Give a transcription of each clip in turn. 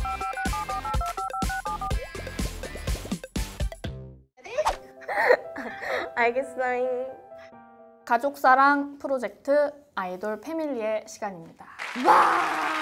알겠어요. 가족사랑 프로젝트 아이돌 패밀리의 시간입니다. 와!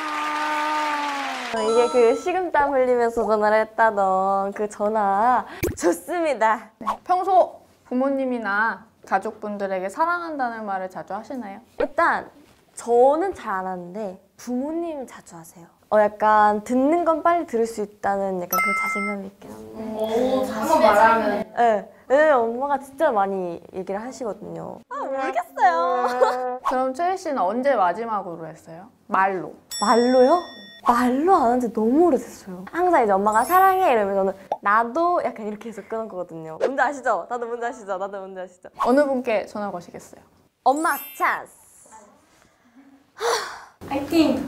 이게 그 식은땀 흘리면서 전화를 했다던 그 전화 좋습니다. 네, 평소 부모님이나 가족분들에게 사랑한다는 말을 자주 하시나요? 일단 저는 잘 안 하는데 부모님은 자주 하세요. 약간 듣는 건 빨리 들을 수 있다는 약간 그런 자신감이 있긴 한데. 오, 자주 말하면. 네, 왜냐면 엄마가 진짜 많이 얘기를 하시거든요. 모르겠어요. 그럼 채희 씨는 언제 마지막으로 했어요? 말로. 말로요? 말로 안 한 지 너무 오래됐어요. 항상 이제 엄마가 사랑해 이러면 저는 나도 약간 이렇게 해서 끊었거든요. 뭔지 아시죠? 나도 뭔지 아시죠? 나도 뭔지 아시죠? 어느 분께 전화 거시겠어요? 엄마 찬스! 파이팅!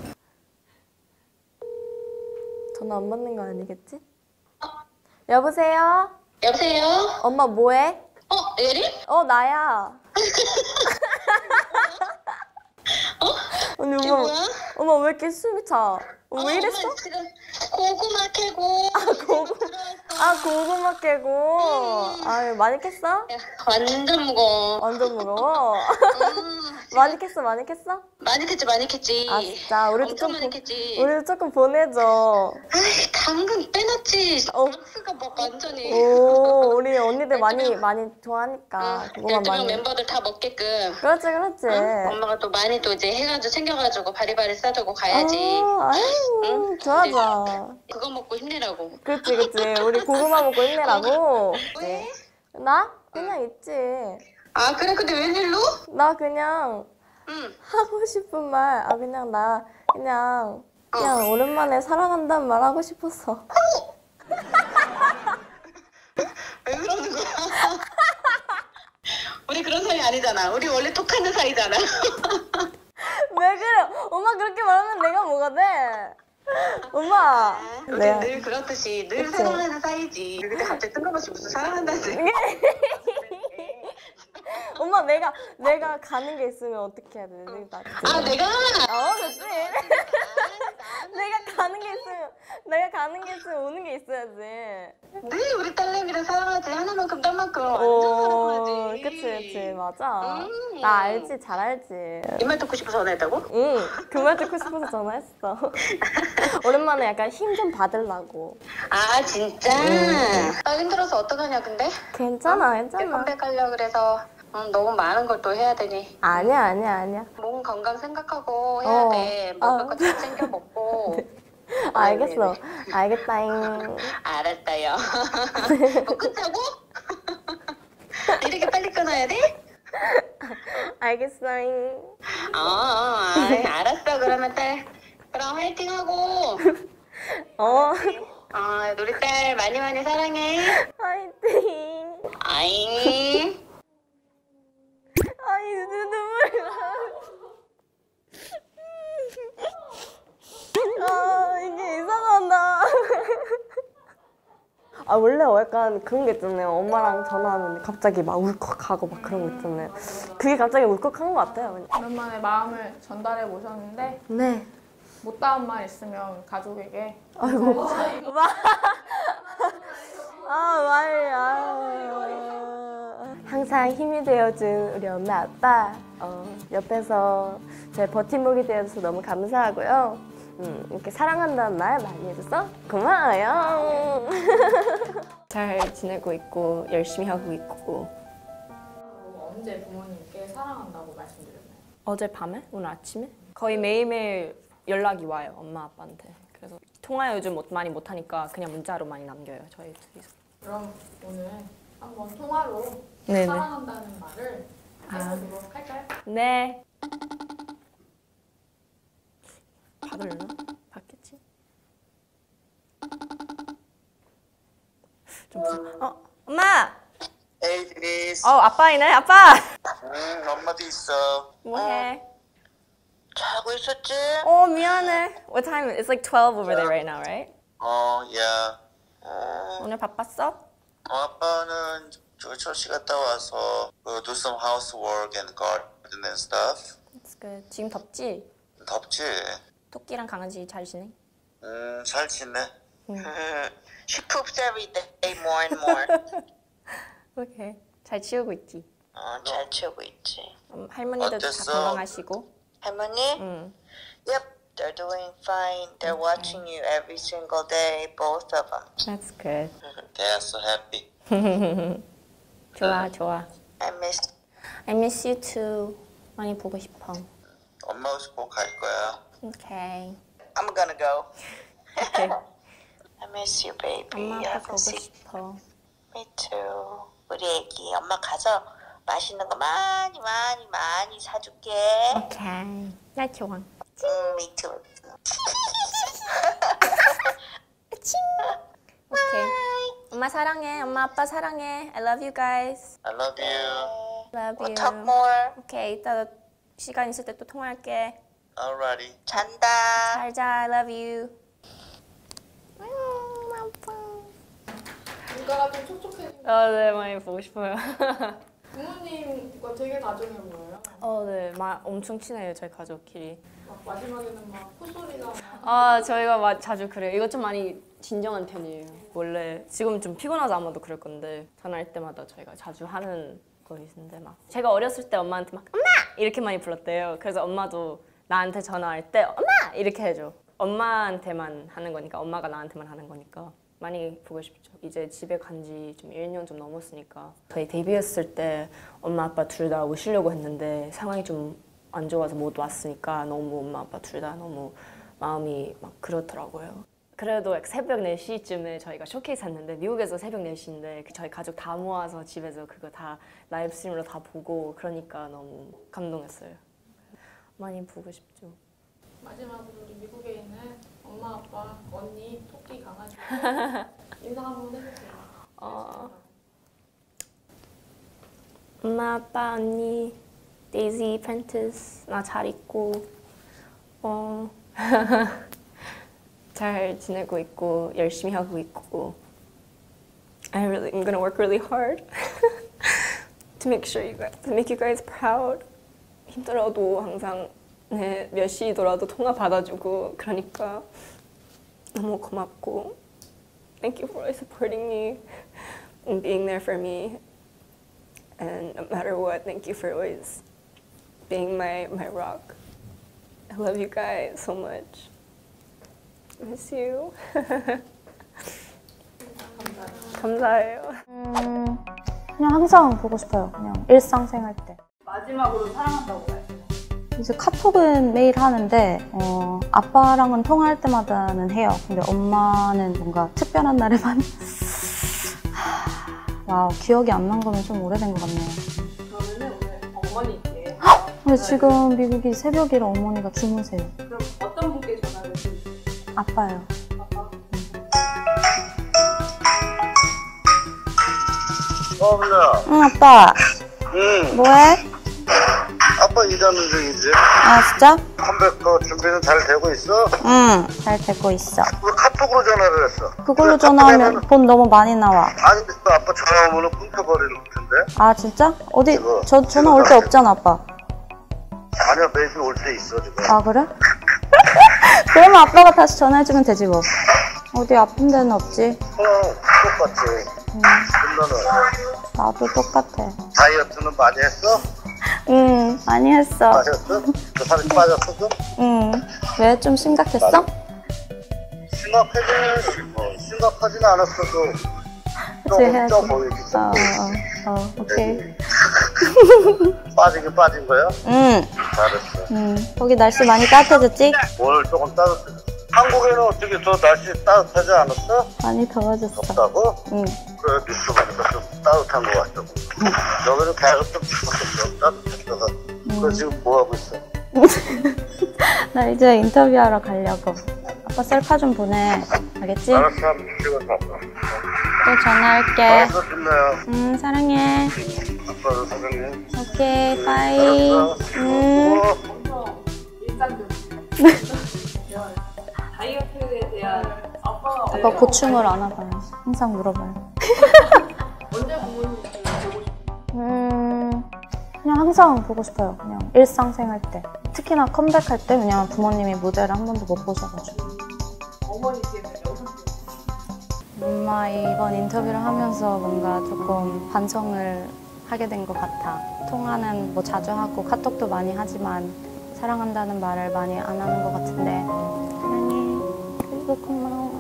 전화 안 받는 거 아니겠지? 여보세요? 여보세요? 엄마 뭐해? 예린? 나야. 언니 이게 엄마, 뭐야? 엄마 왜 이렇게 숨이 차? 왜 이랬어? 엄마 지금 고구마 캐고 고구마 깨고. 아유, 많이 캤어? 야, 완전 무거워. 완전 무거워. 많이 캤어, 많이 캤어? 많이 캤지 많이 캤지. 아, 진짜? 엄청 많이 캤지. 우리도 조금 보내줘. 아이 당근 빼놨지. 어. 박스가 막 완전히. 오, 우리 언니들 많이 좋아하니까. 고구마 12명 많이. 멤버들 다 먹게끔. 그렇지, 그렇지. 엄마가 또 많이 또 이제 해가지고 챙겨가지고 바리바리 싸두고 가야지. 아유, 좋아, 좋아. 그거 먹고 힘내라고. 그치, 그치. 우리 고구마 먹고 힘내라고. 왜? 나? 그냥 있지. 아 그래 근데 웬일로? 나 그냥 응. 하고 싶은 말. 그냥 오랜만에 사랑한다는 말 하고 싶었어. 왜 그러는 거야? 우리 그런 사이 아니잖아. 우리 원래 톡하는 사이잖아. 왜 그래? 엄마 그렇게 말하면 내가 뭐가 돼? 엄마. 우리 내가 늘 그렇듯이 늘 그치. 사랑하는 사이지. 근데 갑자기 뜬금없이 무슨 사랑한다지? 엄마 내가 가는 게 있으면 어떻게 해야 돼? 아 내가? 그치. 내가 가는 게 있으면 오는 게 있어야지. 늘 우리 딸내미를 사랑하지. 하나만큼 딸만큼 완전 사랑하지. 그치 맞아. 나 알지, 잘 알지. 이 말 듣고 싶어서 전화했다고? 응, 그 말 듣고 싶어서 전화했어. 오랜만에 약간 힘 좀 받으려고. 아 진짜? 나 힘들어서 어떡하냐 근데? 괜찮아. 컴백하려고 그래서 너무 많은 걸 또 해야 되니. 아니야. 몸 건강 생각하고 해야 돼. 먹을 거 잘 챙겨 먹고. 알겠어. 알겠다잉. 알았어요. 뭐 끊자고? 이렇게 빨리 끊어야 돼? 알겠어잉. 알았어. 그러면 딸. 그럼 화이팅하고. 우리 딸 많이 사랑해. 화이팅. 아잉. 아이, 눈물이 나. 이게 이상하다. 원래 약간 그런 게 있잖아요. 엄마랑 전화하는데 갑자기 막 울컥하고 막 그런 거 있잖아요. 그게 갑자기 울컥한 것 같아요. 오랜만에 마음을 전달해 보셨는데 네. 못다한 말 있으면 가족에게 아이고. 항상 힘이 되어준 우리 엄마 아빠 옆에서 제 버팀목이 되어줘서 너무 감사하고요. 이렇게 사랑한다는 말 많이 해줘서 고마워요. 잘 지내고 있고 열심히 하고 있고. 언제 부모님께 사랑한다고 말씀드렸나요? 어젯밤에? 오늘 아침에? 거의 매일매일 연락이 와요, 엄마 아빠한테. 그래서 통화 요즘 많이 못하니까 그냥 문자로 많이 남겨요, 저희 둘이서. 그럼 오늘 한번 통화로 네네. 사랑한다는 말을 해보도록 할까요? 네. 받을려나? 받겠지? 좀 무서워. 엄마! 에이 드리스. 아빠이네, 아빠! 엄마도 있어. 뭐해? 자고 있었지? 미안해. What time? It's like 12 over there right now, right? 야. 오늘 바빴어? 아빠는 저 철시 갔다 와서 do some housework and garden and stuff. That's good. 지금 덥지? 덥지? 토끼랑 강아지 잘 지내? 잘 지내? She poops every day more and more. 오케이. 잘 치우고 있지. 잘 치우고 있지. 할머니들도 다 어땠어? 건강하시고. 할머니? 응. Yep, they're doing fine. They're watching you every single day, both of them. That's good. They are so happy. 좋아, 좋아. I miss. I miss you too. 많이 보고 싶어. 엄마 없이 꼭 갈 거야. 오케이. I'm gonna go. 오케이. I miss you, baby. 엄마 I 아빠 haven't 보고 seen. 싶어. Me too. 우리 애기 엄마 가서 맛있는 거 많이 사줄게. 오케이. 나 좋아. Me too. 오케이. 엄마 사랑해. 엄마 아빠 사랑해. I love you guys. I love you. Love We'll you. talk more. 오케이. 이따 시간 있을 때 또 통화할게. Alrighty. 잔다. 잘 자. I love you. 뭔가가 좀 촉촉해지고 네. 많이 보고 싶어요. 부모님과 되게 다정해 보여요. 네. 엄청 친해요. 저희 가족끼리. 막 마지막에는 막 콧소리나 저희가 자주 그래요. 이거 좀 많이 진정한 편이에요. 원래 지금 좀 피곤해서 아마도 그럴 건데 전화할 때마다 저희가 자주 하는 거 있는데 막 제가 어렸을 때 엄마한테 막 엄마! 이렇게 많이 불렀대요. 그래서 엄마도 나한테 전화할 때 엄마! 이렇게 해줘. 엄마한테만 하는 거니까 엄마가 나한테만 하는 거니까 많이 보고 싶죠. 이제 집에 간 지 좀 1년 좀 넘었으니까 저희 데뷔했을 때 엄마 아빠 둘 다 오시려고 했는데 상황이 좀 안 좋아서 못 왔으니까 너무 엄마 아빠 둘 다 너무 마음이 막 그렇더라고요. 그래도 새벽 4시쯤에 저희가 쇼케이스 했는데 미국에서 새벽 4시인데 저희 가족 다 모아서 집에서 그거 다 라이브 스트림으로 다 보고 그러니까 너무 감동했어요. 많이 보고 싶죠. 마지막으로 우리 미국에 있는 엄마, 아빠, 언니, 토끼, 강아지 인사 한번 해주세요. 엄마, 아빠, 언니, 데이지, 프렌티스 나 잘 있고 잘 지내고 있고 열심히 하고 있고 I'm gonna work really hard to make you guys proud. 힘들어도 항상 몇 시더라도 통화 받아주고 그러니까 너무 고맙고 Thank you for always supporting me and being there for me. And no matter what, thank you for always being my rock. I love you guys so much. I miss you. 감사해요. 그냥 항상 보고 싶어요. 그냥 일상생활 때. 마지막으로 사랑한다고 해요. 이제 카톡은 매일 하는데 아빠랑은 통화할 때마다는 해요. 근데 엄마는 뭔가 특별한 날에만 와우, 기억이 안 난 거면 좀 오래된 것 같네요. 그러면은 오늘 어머니께 근데 지금 미국이 새벽이라 어머니가 주무세요. 그럼 어떤 분께 전화를 드릴까요? 아빠요. 아빠? 누나. 응, 아빠. 응. 뭐해? 아빠 일하는 중이지. 아, 진짜? 컴백 준비는 잘 되고 있어? 응, 잘 되고 있어. 왜 카톡으로 전화를 했어? 그걸로 전화하면 돈 너무 많이 나와. 아니, 또 아빠 전화 오면 끊겨버리는 텐데. 아, 진짜? 어디, 이거. 전화 올 때 없잖아, 아빠. 아니야, 매일 올 때 있어, 지금. 아, 그래? 그러면 아빠가 다시 전화해주면 되지, 뭐. 어디 아픈 데는 없지? 똑같지. 누나는 나도 똑같아. 다이어트는 많이 했어? 응, 많이 했어. 빠졌어? 그 살이 빠졌어, 좀? 응. 왜? 좀 심각했어? 심각하진 않았어도 그치, 해야지. 쪄 보이지. 오케이. 빠지긴 빠진 거야? 응, 잘했어. 거기 날씨 많이 따뜻해졌지? 오늘 조금 따뜻해. 한국에는 어떻게 더 날씨 따뜻하지 않았어? 많이 더워졌어. 덥다고? 응. 그래, 뉴스 보니까 좀 따뜻한 것 같다고. 여기는 계속 좀 추웠어. 따뜻했다가. 너 지금 뭐 하고 있어? 나 이제 인터뷰하러 가려고. 아빠 셀카 좀 보내. 알겠지? 알았어, 한번 찍어서. 또 전화할게. 알았어, 끝나요. 응, 사랑해. 아빠도 사랑해. 오케이, 바이. 응. 일상적인 다이어트에 대한 아빠가 아빠 고충을 안아봐요. 항상 물어봐요. 언제 부모님께 보고 싶어요? 그냥 항상 보고 싶어요. 그냥 일상생활 때. 특히나 컴백할 때 왜냐면 부모님이 무대를 한 번도 못 보셔가지고. 이번 이기는 영상 엄마 이번 인터뷰를 하면서 뭔가 조금 반성을 하게 된 것 같아. 통화는 뭐 자주 하고 카톡도 많이 하지만 사랑한다는 말을 많이 안 하는 것 같은데 사랑해. 그리고 고마워.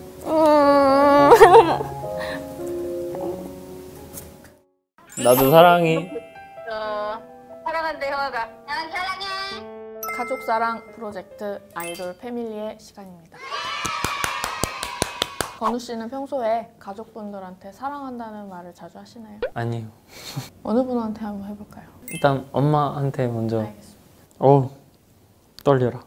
나도 사랑해. 사랑한대 형아가. 가족 사랑 프로젝트 아이돌 패밀리의 시간입니다. 건우 씨는 평소에 가족분들한테 사랑한다는 말을 자주 하시나요? 아니요. 어느 분한테 한번 해볼까요? 일단 엄마한테 먼저. 알겠습니다. 어우, 떨려라.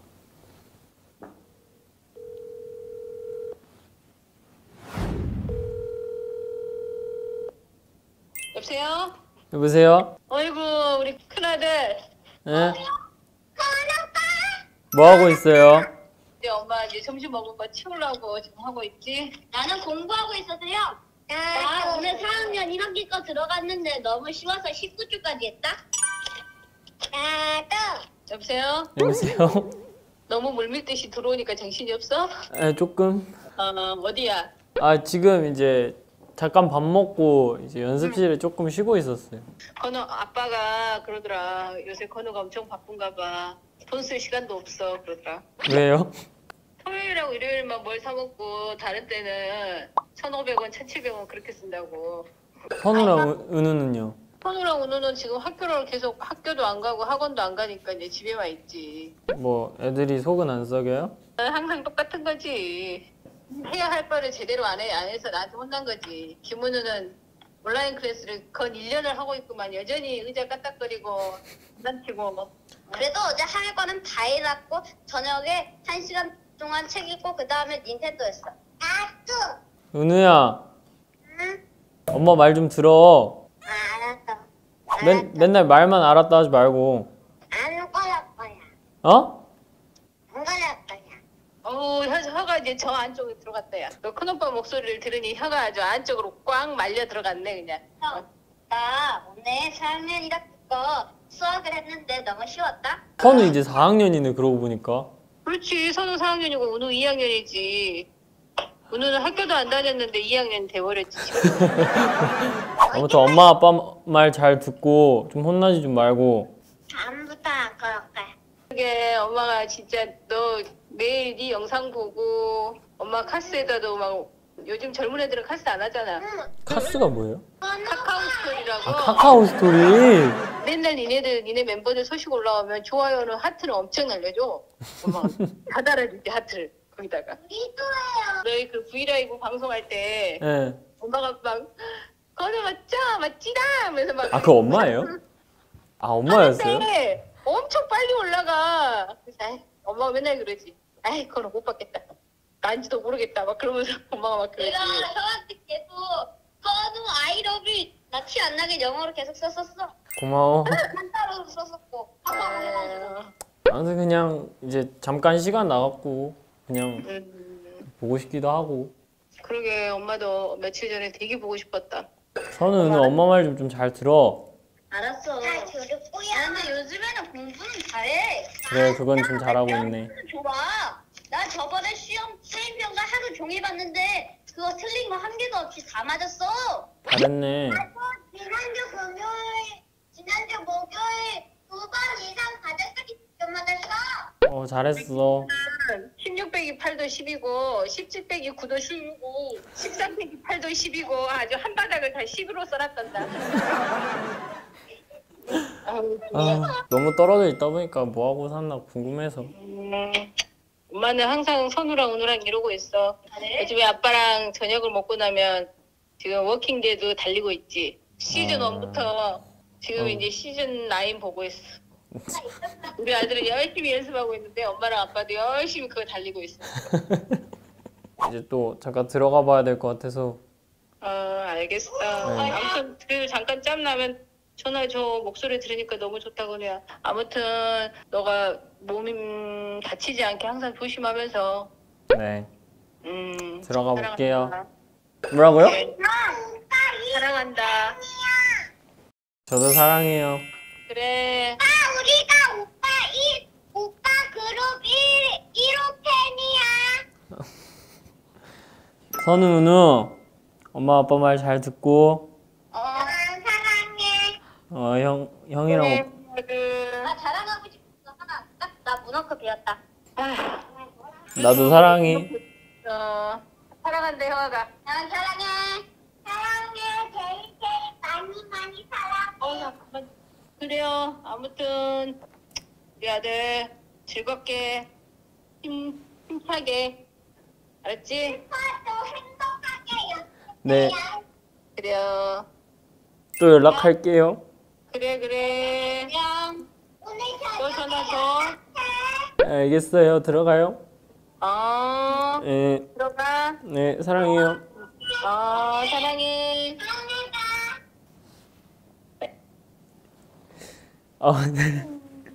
여보세요? 여보세요? 어이구 우리 큰아들. 예? 뭐 하고 있어요? 이제 엄마 이제 점심 먹을 거 치우려고 지금 하고 있지. 나는 공부하고 있어서요. 나 오늘 4학년 1학기 거 들어갔는데 너무 쉬워서 19주까지 했다. 여보세요? 여보세요? 너무 물밀듯이 들어오니까 정신이 없어? 예, 조금. 어디야? 아, 지금 이제 잠깐 밥 먹고 이제 연습실에 조금 쉬고 있었어요. 건우 아빠가 그러더라. 요새 건우가 엄청 바쁜가 봐. 돈 쓸 시간도 없어 그러더라. 왜요? 토요일하고 일요일만 뭘 사 먹고 다른 때는 1,500원, 1,700원 그렇게 쓴다고. 선우랑 은우는요? 건우랑 은우는 지금 학교를 계속 학교도 안 가고 학원도 안 가니까 이제 집에만 있지. 뭐 애들이 속은 안 썩여요? 항상 똑같은 거지. 해야 할 바를 제대로 안 해서 나한테 혼난 거지. 김은우는 온라인 클래스를 건 1년을 하고 있구만. 여전히 의자 까딱거리고 장난치고. 그래도 어제 할 거는 다 해놨고 저녁에 1시간 동안 책 읽고 그 다음에 닌텐도 했어. 은우야, 응? 엄마 말 좀 들어. 알았어. 맨날 말만 알았다 하지 말고. 안 걸을 거야. 어? 안 걸을 거야. 어우 혀가 이제 저 안쪽에 들어갔다 야. 너 큰오빠 목소리를 들으니 혀가 아주 안쪽으로 꽉 말려 들어갔네 그냥. 나 오늘 4학년 1학기 거 수학을 했는데 너무 쉬웠다. 선우 이제 4학년이네 그러고 보니까. 그렇지. 선우 4학년이고 은우 2학년이지. 은우는 학교도 안 다녔는데 2학년 돼버렸지 지금. 아무튼 엄마 아빠 말 잘 듣고 좀 혼나지 좀 말고. 다음부터 안 걸을 거야. 그게 엄마가 진짜 너 매일 네 영상 보고 엄마 카스에다도 막 요즘 젊은 애들은 카스 안 하잖아. 카스가 뭐예요? 카카오 스토리라고. 아, 카카오 스토리. 맨날 니네 멤버들 소식 올라오면 좋아요는 하트는 엄청 날려줘. 엄마가 다 달아줄게 하트를 거기다가. 이도예요. 너희 그 브이라이브 방송할 때 예. 엄마가 막 건우 맞죠? 맞지다 하면서 막. 아, 그거 엄마예요? 아, 엄마였어요? 하는데 엄청 빨리 올라가. 그래서 엄마가 맨날 그러지. 아이 건우 못 받겠다. 난지도 모르겠다. 막 그러면서 엄마가 막 그러지. 내가 형한테 계속 건우 아이러브 나 티 안 나게 영어로 계속 썼었어. 고마워. 한자로 썼었고. 한번 해가지고. 아무튼 그냥 이제 잠깐 시간 나갔고 그냥 보고 싶기도 하고. 그러게 엄마도 며칠 전에 되게 보고 싶었다. 선우는 엄마 말 좀 잘 들어. 알았어. 잘 들을 거야. 근데 요즘에는 공부는 잘해. 그래, 그건 좀 잘하고 있네. 좋아. 나 저번에 수행평가 하루 종일 봤는데 그거 틀린 거 한 개도 없이 다 맞았어. 잘했네. 지난주 금요일, 지난주 목요일 2번 이상 과제까지 좀 맞았어. 잘했어. 16 빼기 8도 10이고 17 빼기 9도 10이고 13 빼기 8도 10이고 아주 한 바닥을 다 10으로 써놨단다. 아, 너무 떨어져 있다 보니까 뭐 하고 샀나 궁금해서. 엄마는 항상 선우랑 은우랑 이러고 있어. 요즘에 아빠랑 저녁을 먹고 나면 지금 워킹데이도 달리고 있지. 시즌 1부터 지금 이제 시즌 9 보고 있어. 우리 아들은 열심히 연습하고 있는데 엄마랑 아빠도 열심히 그거 달리고 있어. 이제 또 잠깐 들어가 봐야 될 것 같아서. 알겠어. 아무튼 그래도 잠깐 짬 나면 전화 줘. 목소리 들으니까 너무 좋다고 그래. 아무튼 너가 몸 다치지 않게 항상 조심하면서. 네. 들어가 사랑한다. 볼게요. 뭐라고요? 네. 사랑한다. 저도 사랑해요. 그래. 우리가 오빠 그룹 1호 팬이야. 선우 누 엄마 아빠 말 잘 듣고 사랑해. 형이랑 나 자랑하고 싶어. 나 문어컵 배웠다. 나도 사랑해. 사랑한대 형아가. 난 사랑해. 사랑해. 제일 많이 사랑해. 그래요. 아무튼 우리 아들 즐겁게 힘차게 알았지? 또 행복하게 네, 그래요. 또 연락할게요. 그래. 안녕. 오늘 또 전화 줘. 알겠어요. 들어가요. 네, 들어가. 네, 사랑해요. 사랑해. 네.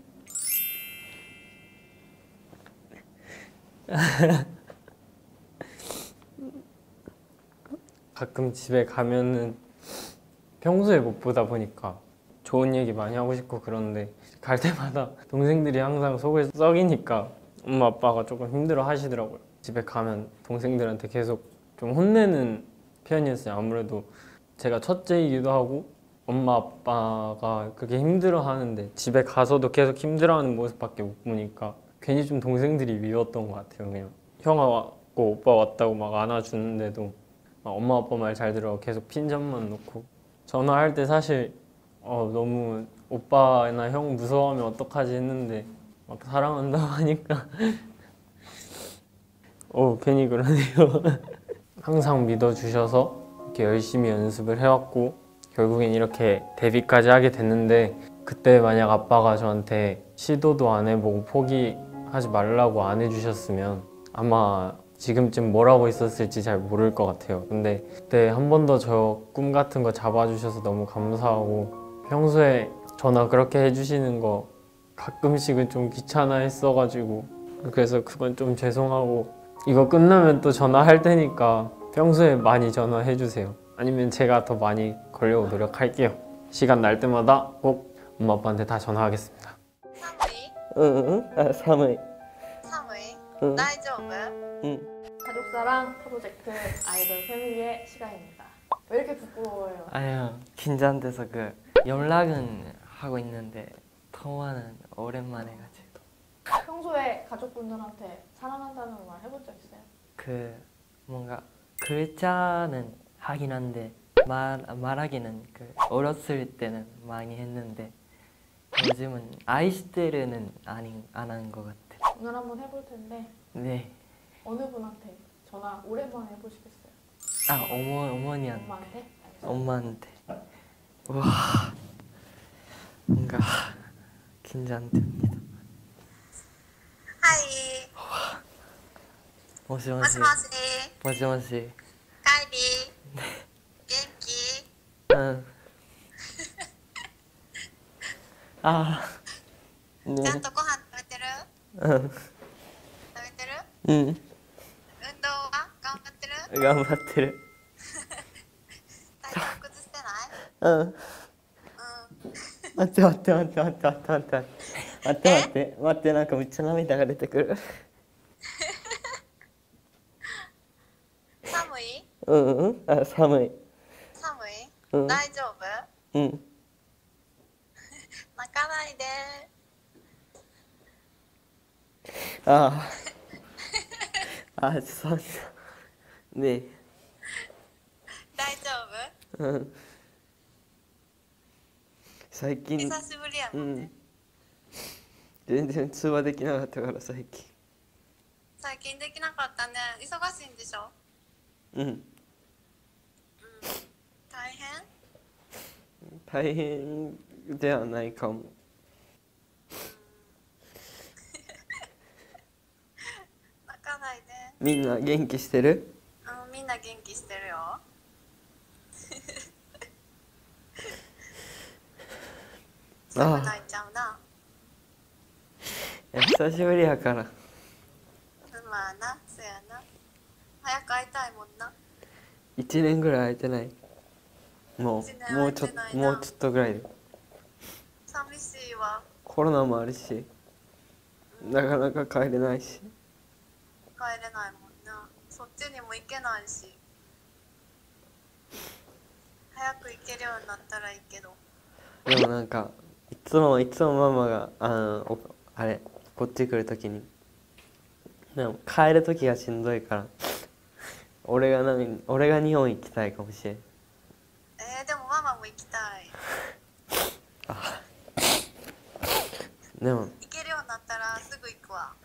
가끔 집에 가면은 평소에 못 보다 보니까 좋은 얘기 많이 하고 싶고 그런데 갈 때마다 동생들이 항상 속을 썩이니까 엄마 아빠가 조금 힘들어 하시더라고요. 집에 가면 동생들한테 계속 좀 혼내는 편이었어요. 아무래도 제가 첫째이기도 하고 엄마 아빠가 그렇게 힘들어 하는데 집에 가서도 계속 힘들어하는 모습밖에 못 보니까 괜히 좀 동생들이 미웠던 것 같아요. 그냥 형아 왔고 오빠 왔다고 막 안아주는데도 막 엄마 아빠 말 잘 들어 계속 핀잔만 놓고 전화할 때 사실 너무 오빠나 형 무서워하면 어떡하지 했는데 막 사랑한다고 하니까 괜히 그러네요. 항상 믿어주셔서 이렇게 열심히 연습을 해왔고 결국엔 이렇게 데뷔까지 하게 됐는데 그때 만약 아빠가 저한테 시도도 안 해보고 포기하지 말라고 안 해주셨으면 아마 지금쯤 뭘 하고 있었을지 잘 모를 것 같아요. 근데 그때 한 번 더 저 꿈 같은 거 잡아주셔서 너무 감사하고 평소에 전화 그렇게 해주시는 거 가끔씩은 좀 귀찮아했어가지고 그래서 그건 좀 죄송하고 이거 끝나면 또 전화할 테니까 평소에 많이 전화해주세요. 아니면 제가 더 많이 걸려고 노력할게요. 시간 날 때마다 꼭 엄마 아빠한테 다 전화하겠습니다. 사무이. 사무이. 사무이. 大丈夫? 가족사랑 프로젝트 아이돌 패밀리의 시간입니다. 왜 이렇게 부끄러워요? 아니요, 긴장돼서 연락은 하고 있는데 통화는 오랜만에 해가지고 평소에 가족분들한테 사랑한다는 말 해본 적 있어요? 뭔가 글자는 하긴 한데 말하기는 어렸을 때는 많이 했는데 요즘은 아이시테르는 안 하는 것 같아요. 오늘 한번 해볼 텐데 네. 어느 분한테 전화 오랜만에 해보시겠어요? 어머니한테. 엄마한테? 엄마한테. 와, 뭔가 긴장됩니다. 하이. 모시모시. 모시모시. 모시모시. 까이비. 겐키. 응. 네. ちゃんとご飯食べてる? 응. 食べてる? 응. 運動は頑張ってる? 頑張ってる. 体調崩してない? 응. 待って待って待って待って待って待って待って待って待ってなんかめっちゃ涙が出てくる。 寒い? 응.寒い. 寒い? 응. 大丈夫? 응. 泣かないで. 죄송합니다. 네. 大丈夫? 응. 最近久しぶりやもんね。 全然通話できなかったから最近。 最近できなかったね。忙しいんでしょ? 大変? 大変ではないかも。 泣かないで。 みんな元気してる？ みんな元気してるよ。すぐ泣いちゃうな。 久しぶりやから。 まあな、そやな。早く会いたいもんな。 1年ぐらい会えてない。もうちょっとぐらいで。 寂しいわ。 コロナもあるし、なかなか帰れないし。 帰れないもんな。そっちにも行けないし。 早く行けるようになったらいいけど。 でもなんかいつもママがあれこっち来るときにでも帰るときがしんどいから俺が日本行きたいかもしれん。 でもママも行きたい。 でも行けるようになったらすぐ行くわ。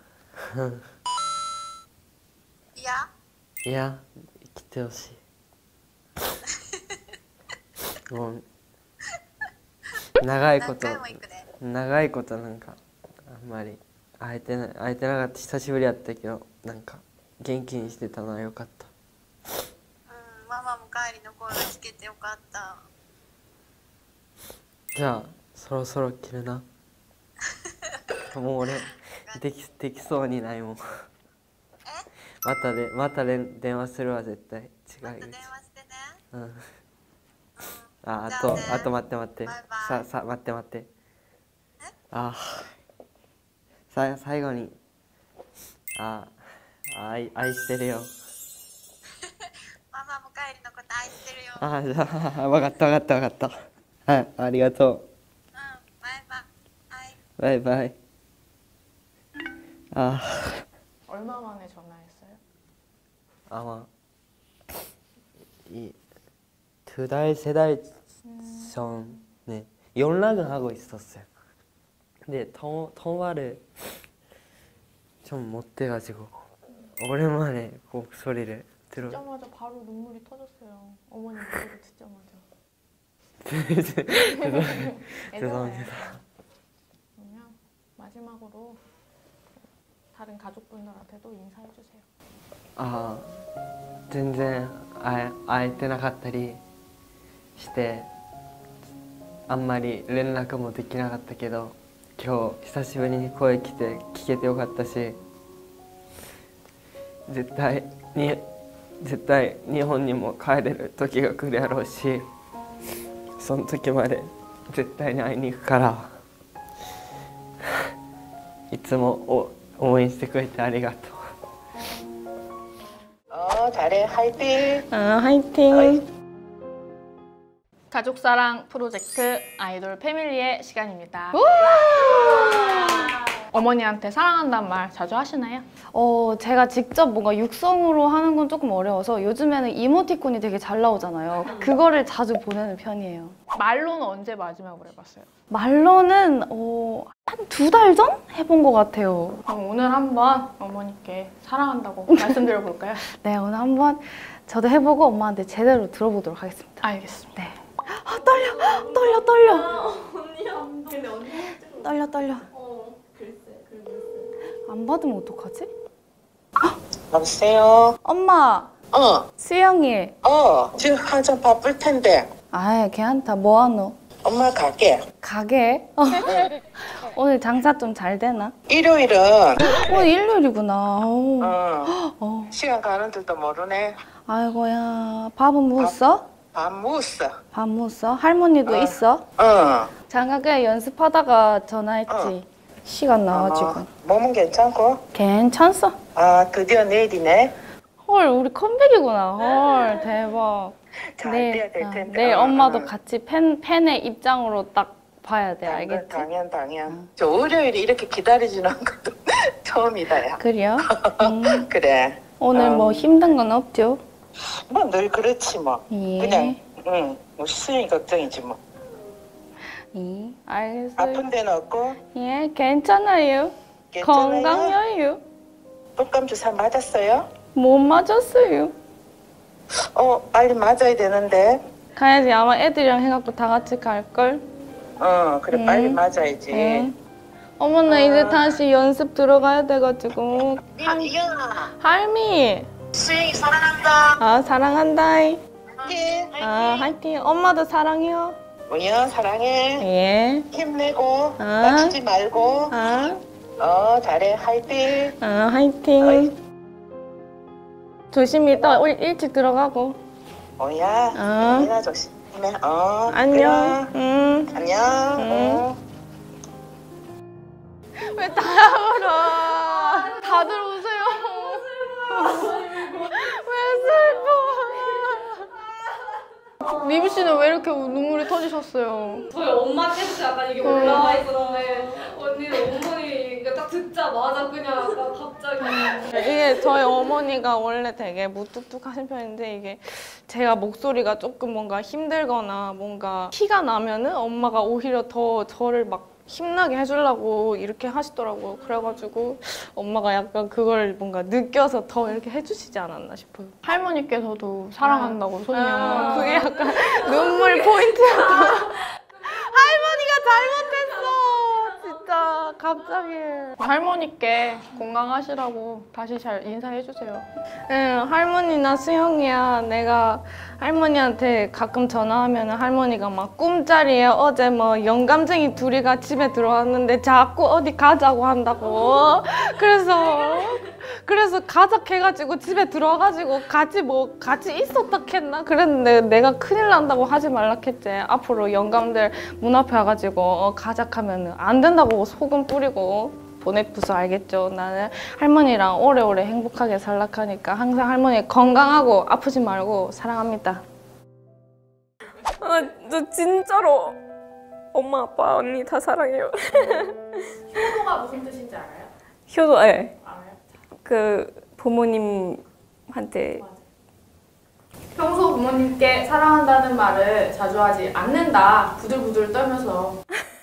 いやいや生きてほしい。もう長いことなんかあんまり会えてなかった久しぶりやったけどなんか元気にしてたのはよかった。 ママも帰りの声が聞けてよかった。 じゃあそろそろ切るな。もう俺できそうにないもん。また電話するわ絶対。違いまた電話してね。 あと待って待って。さ待って最後に愛してるよ。 ママも帰りのこと愛してるよ。 じゃあ分かったはい、ありがとう。バイバイ。 얼마 만에 전화했어요? 아마 2달, 3달 전에 연락은 하고 있었어요. 근데 통화를 좀 못해가지고 오랜만에 목소리를 들어. 듣자마자 바로 눈물이 터졌어요. 어머니 목소리 듣자마자. 죄송합니다. 그러면 마지막으로 다른 가족분들한테도 인사해 주세요. 全然会えてなかったりしてあんまり連絡もできなかったけど今日久しぶりに声聞けてよかったし絶対日本にも帰れる時が来るやろうしその時まで絶対に会いに行くからいつも応援してくれてありがとう。 잘해. 화이팅. 화이팅. 가족사랑 프로젝트 아이돌 패밀리의 시간입니다. 어머니한테 사랑한다는 말 자주 하시나요? 제가 직접 뭔가 육성으로 하는 건 조금 어려워서 요즘에는 이모티콘이 되게 잘 나오잖아요. 그거를 자주 보내는 편이에요. 말로는 언제 마지막으로 해봤어요? 말로는 한 2달 전 해본 것 같아요. 그럼 오늘 한번 어머니께 사랑한다고 말씀드려볼까요? 네, 오늘 한번 저도 해보고 엄마한테 제대로 들어보도록 하겠습니다. 알겠습니다. 네. 떨려. 언니야. 근데 언니 떨려. 글쎄. 안 받으면 어떡하지? 여보세요? 엄마. 수영이. 지금 한참 바쁠 텐데. 괜찮다. 뭐하노? 엄마 가게. 가게? 오늘 장사 좀 잘 되나? 일요일은. 일요일이구나. 시간 가는 줄도 모르네. 아이고야. 밥은 먹었어? 밥 먹었어. 밥 먹었어? 할머니도 있어? 장가게 연습하다가 전화했지. 시간 나와가지고. 몸은 괜찮고? 괜찮어. 드디어 내일이네. 헐, 우리 컴백이구나. 헐, 대박. 잘 돼야 될 텐데. 내일 엄마도 같이 팬의 입장으로 딱 봐야 돼, 알겠지? 당연. 저 월요일에 이렇게 기다리지는 않거든. 처음이다, 야. 그래요? 그래. 오늘 뭐 힘든 건 없죠? 뭐 늘 그렇지 뭐. 예. 그냥 뭐 수영이 걱정이지 뭐. 예, 알겠어요. 아픈 데는 없고? 예, 괜찮아요. 건강해요. 독감 주사 맞았어요? 못 맞았어요. 빨리 맞아야 되는데. 가야지. 아마 애들이랑 해갖고 다 같이 갈걸? 그래 빨리 맞아야지. 어머나 이제 다시 연습 들어가야 돼가지고. 할미. 수영이 사랑한다. 사랑한다. 화이팅. 화이팅. 엄마도 사랑해요. 우연 사랑해. 예. 힘내고 다치지 말고. 잘해. 화이팅. 화이팅. 조심히 또 일찍 들어가고. 이나 조심해. 안녕. 안녕. 왜 다 울어? 다들 웃어요. 왜 슬퍼? 리브 씨는 왜 이렇게 눈물이 터지셨어요? 저희 엄마 때부터 약간 이게 올라와 있었는데 언니는 어머니가 딱 듣자마자 그냥 약간 갑자기 이게 저희 어머니가 원래 되게 무뚝뚝하신 편인데 이게 제가 목소리가 조금 뭔가 힘들거나 뭔가 티가 나면은 엄마가 오히려 더 저를 막 힘나게 해주려고 이렇게 하시더라고요. 그래가지고 엄마가 약간 그걸 뭔가 느껴서 더 이렇게 해주시지 않았나 싶어요. 할머니께서도 사랑한다고 소희 엄마. 그게 약간 눈물 포인트였고 할머니가 잘못했어. 진짜 갑자기. 할머니께 건강하시라고 다시 잘 인사해주세요. 응, 할머니나 수영이야. 내가 할머니한테 가끔 전화하면 할머니가 막 꿈자리에 어제 뭐 영감쟁이 둘이가 집에 들어왔는데 자꾸 어디 가자고 한다고. 그래서 가자 해가지고 집에 들어와가지고 같이 있었다 했나? 그랬는데 내가 큰일 난다고 하지 말라 했지. 앞으로 영감들 문 앞에 와가지고 가자 하면 안 된다고 소금 뿌리고 보내부서 알겠죠? 나는 할머니랑 오래오래 행복하게 살락하니까 항상 할머니 건강하고 아프지 말고 사랑합니다. 저 진짜로 엄마, 아빠, 언니 다 사랑해요. 효도가 무슨 뜻인지 알아요? 효도, 네. 알아요? 그 부모님한테 평소 부모님께 사랑한다는 말을 자주 하지 않는다. 부들부들 떨면서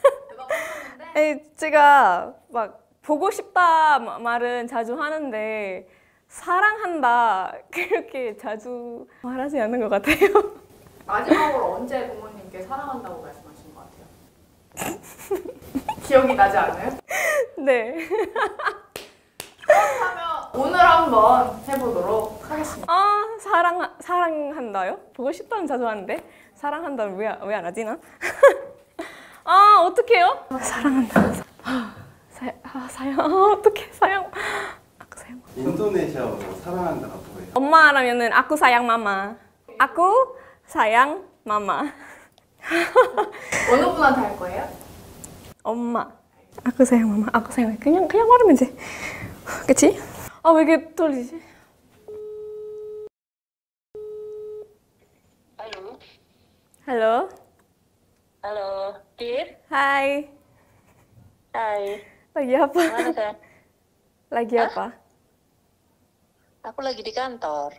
제가 막 보고 싶다 말은 자주 하는데 사랑한다 그렇게 자주 말하지 않는 것 같아요. 마지막으로 언제 부모님께 사랑한다고 말씀하신 것 같아요? 기억이 나지 않아요? 네. 그렇다면 오늘 한번 해보도록 하겠습니다. 사랑한다요? 보고 싶다는 자주 하는데 사랑한다는 왜 안 하지 나? 어떡해요? 사랑한다. 사랑. 어떡해 사랑. 인도네시아어로 사랑한다가 뭐예요? 엄마라면은 aku sayang mama. aku sayang mama. 어느 분한테 할 거예요? 엄마. aku sayang mama. aku sayang. 그냥 말하면 돼. 그치? 왜 이렇게 떨리지? Halo. Halo, Dir. Hai. Hai. Lagi apa? Gimana, sayang? Lagi apa? Aku lagi di kantor.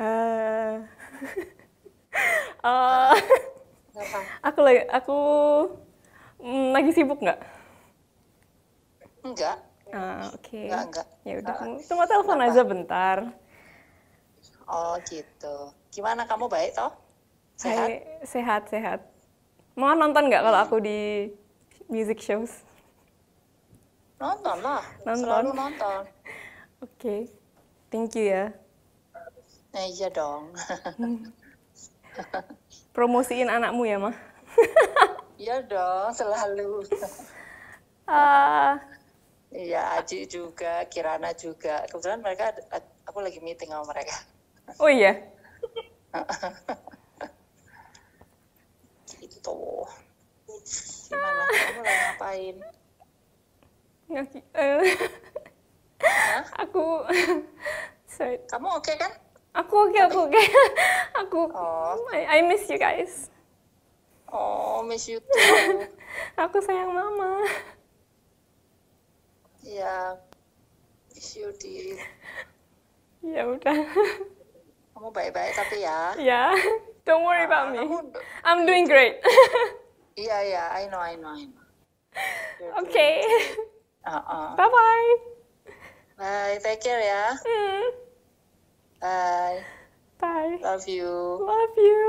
Aku lagi sibuk nggak? Enggak. Oke. Enggak. Ya udah, cuma telepon aja bentar. Oh, gitu. Gimana, kamu baik toh? Sehat? Sehat. Mau nonton nggak kalau aku di music shows? Nonton lah. Selalu nonton. Oke. Thank you ya. Nah, iya dong. Promosiin anakmu ya, Ma? Iya dong, selalu. Iya, Aji juga, Kirana juga. Kebetulan mereka, aku lagi meeting sama mereka. Oh iya? Gitu. Gimana? Kamu lagi ngapain? Aku... Sorry. Kamu oke kan? Aku oke. I miss you guys. Oh, miss you too. Aku sayang mama. Iya, miss you Dir. Ya udah. Kamu baik-baik tapi ya. Ya, don't worry about me. I'm doing great. Iya, I know. Okay. Bye-bye. Bye, take care ya. Bye. Bye. Love you. Love you.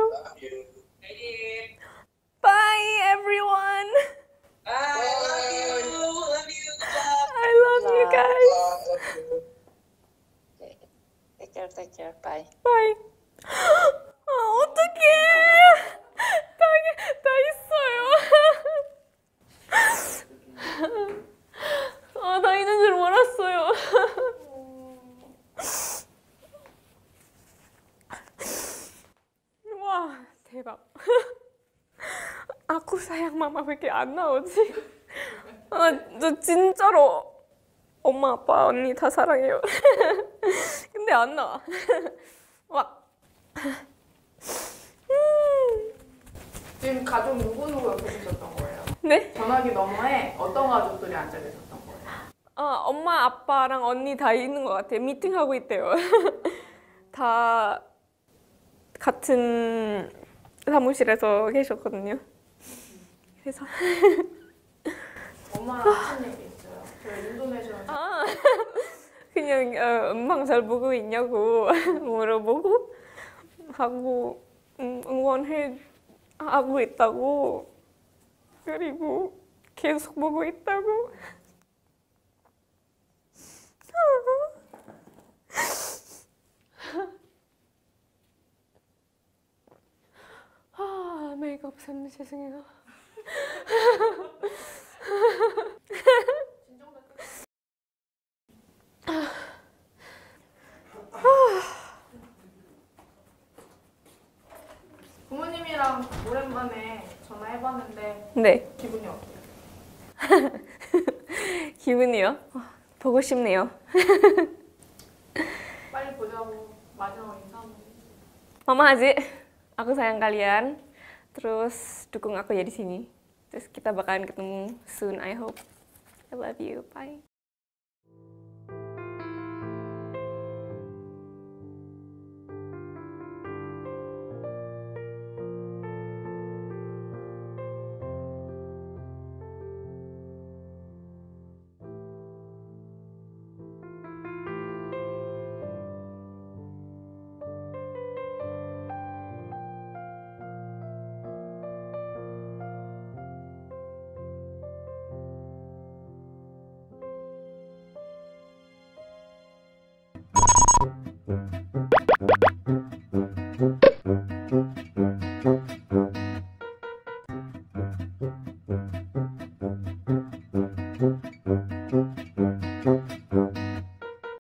Bye, everyone. Bye. Love you. I love you guys. Take care. Bye. Bye. 어떡해. 다 있어요. 다 있는 줄 몰랐어요. 와, 대박. aku sayang mama 왜 이렇게 안 나오지? 저 진짜로 엄마, 아빠, 언니 다 사랑해요. 근데 안 나와. 와. 지금 가족 누구누구 옆에 계셨던 거예요? 네? 전화기 너머에 어떤 가족들이 앉아 계셨던 거예요? 엄마, 아빠랑 언니 다 있는 것 같아요. 미팅하고 있대요. 다 같은 사무실에서 계셨거든요. 그래서 엄마랑 무슨 얘기 있어요? 저희 인도네시아 그냥 음방 잘 보고 있냐고 물어보고 하고 응원해 하고 있다고 그리고 계속 보고 있다고 메이크업 쌤 죄송해요. 부모님이랑 오랜만에 전화해봤는데 네. 기분이 어때요? 기분이요? 보고 싶네요. 빨리 보자고 마지막 인사 한번 Mama Haji, aku sayang kalian. Terus dukung aku ya di sini. Terus kita bakalan ketemu soon, I hope. I love you. Bye. 음.